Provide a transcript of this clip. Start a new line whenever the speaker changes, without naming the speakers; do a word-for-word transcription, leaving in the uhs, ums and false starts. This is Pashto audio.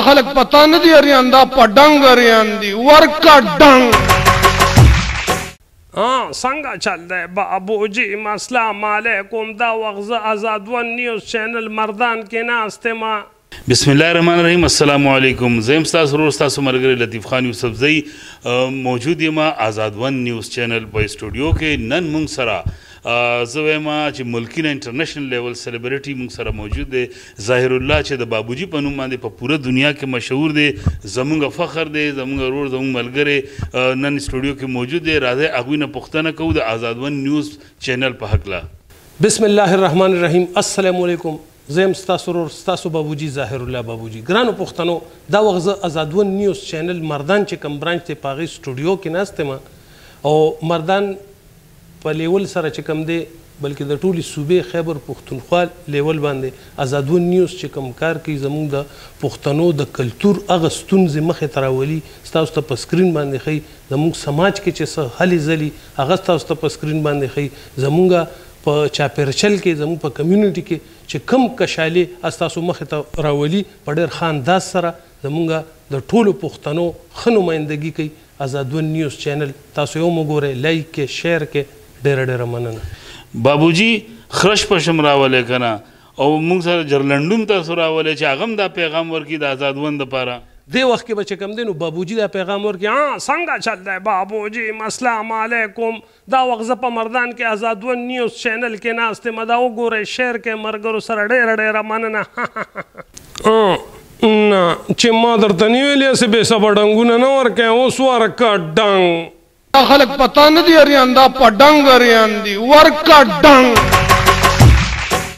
خلق پتا نه دی اریان دا پډنګ اریان دی ورکا ډنګ.
हाँ संगा चल रहे बाबू जी अस्सलाम वालेकुम दा वक्त Azad one news channel Mardan के नास्ते माँ
बिस्मिल्लाहिर्रहमानिर्रहीम अस्सलाम वालेकुम ज़ेम स्तासु रोज़ स्तासु मरगरे लतीफ़ खान यूसुफ ज़ई मौजूद ये माँ आज़ाद वन न्यूज़ चैनल पर स्टूडियो के नन मुंग सरा ज़वेमा च मुल्की ना इंटरनेशनल लेवल सेलिब्रिटी मुंग सरा मौजूद दे ज़ाहिरुल्लाह च द बाबूजी पनुम मांदे पर पूरा दुनिया के मशहूर दे ज़मुंगा फ़ख्र दे ज़मुंगा रोड ज़मुंग मलगरे नन स्टूडियो के मौजूद दे राधे आगुई ना पुख्ता ना कहू द आज़ाद वन न्यूज़ चैनल पर हकला.
बिस्मिल्लाहिर्रहमानिर्रहीम अस्सलाम वालेकुम ज़ेम स्तासु रोज़ स्तासु बाबूजी ज़ाहिरुल्लाह बाबूजी ग्रानो पुख्तनो दा वक्त Azad one news channel Mardan च कम ब्रांच ते पागी स्टूडियो के नास्ते मां और मर्दान په لیول سره چې کم دی بلکې د ټولې صوبې خیبر پښتونخوا لیول باندې آزاد ون نیوز چې کم کار کوي زموږ د پښتنو د کلتور هغه ستونزې مخې ته راولي ستاسو ته په سکرین باندې ښیي زموږ سماج کې چې څه هلې ځلي هغه ستاسو ته په سکرین باندې ښیي زموږ په چاپېرچل کې زموږ په کمیونټي کې چې کم کشالې ستاسو مخې ته راولي په ډېر ښه انداز سره زموږ د ټولو پښتنو ښه نمایندګي کوي آزاد ون نیوز چینل تاسو یې هم وګورئ لایک کې شیر کې ډېره ډېره مننه.
बाबूजी خرش پشم راولې کنه او موږ سره جرلنډوم تاسو راولې چې هغه هم دا پیغام ورکړي د آزاد ون دپاره
دې وخت کې به چې کوم دی نو بابوجي دا پیغام ورکړي ها څنګه چل دی بابوجي السلام علیکم دا وخت زه په مردان کې آزاد ون نیوز چینل کې ناست یم دا وګورئ شیر کې ملګرو سره ډېره ډېره مننه. نه چې ما درته نه ویلې هسې بې سبه ډنګونه نه ورکوې اوس ورکه ډنګ
خلق پتا نه دی اریان دا پډنګ اریان دی ورکا ډنګ.